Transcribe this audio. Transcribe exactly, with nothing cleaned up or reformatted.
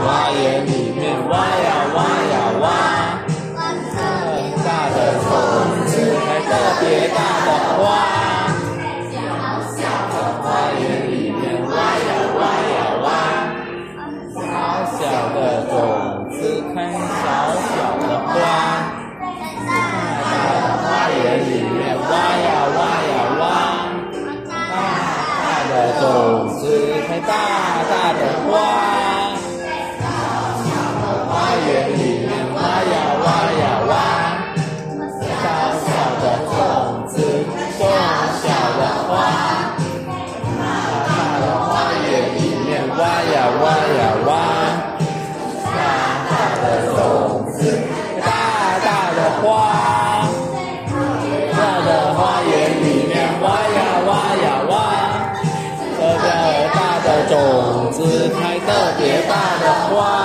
花园里面挖呀挖呀挖，很大的种子开特别大的花。小小的花园里面挖呀挖呀挖，小小的种子开小小的花。大大的花园里面挖呀挖呀挖。大的种子开大大的花，小小的花园里面挖呀挖呀挖，小小的种子开小小的花，大大的花园里面挖呀挖呀挖，大大的种子开大大的花，大的花园里面挖呀挖呀挖。特别大的种子开特别大的花。